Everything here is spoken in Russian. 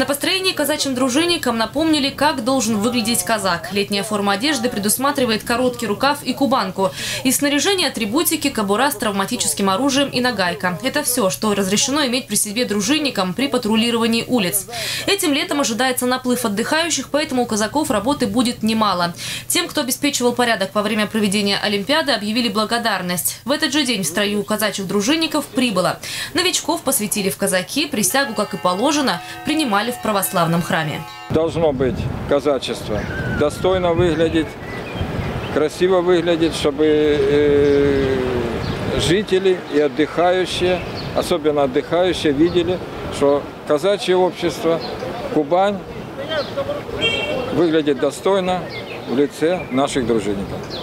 На построении казачьим дружинникам напомнили, как должен выглядеть казак. Летняя форма одежды предусматривает короткий рукав и кубанку. Из снаряжения атрибутики, кобура с травматическим оружием и нагайка. Это все, что разрешено иметь при себе дружинникам при патрулировании улиц. Этим летом ожидается наплыв отдыхающих, поэтому у казаков работы будет немало. Тем, кто обеспечивал порядок во время проведения Олимпиады, объявили благодарность. В этот же день в строю казачьих дружинников прибыло. Новичков посвятили в казаки, присягу, как и положено, принимали в православном храме. Должно быть казачество. Достойно выглядеть, красиво выглядеть, чтобы жители и отдыхающие, особенно отдыхающие, видели, что казачье общество, Кубань, выглядит достойно в лице наших дружинников.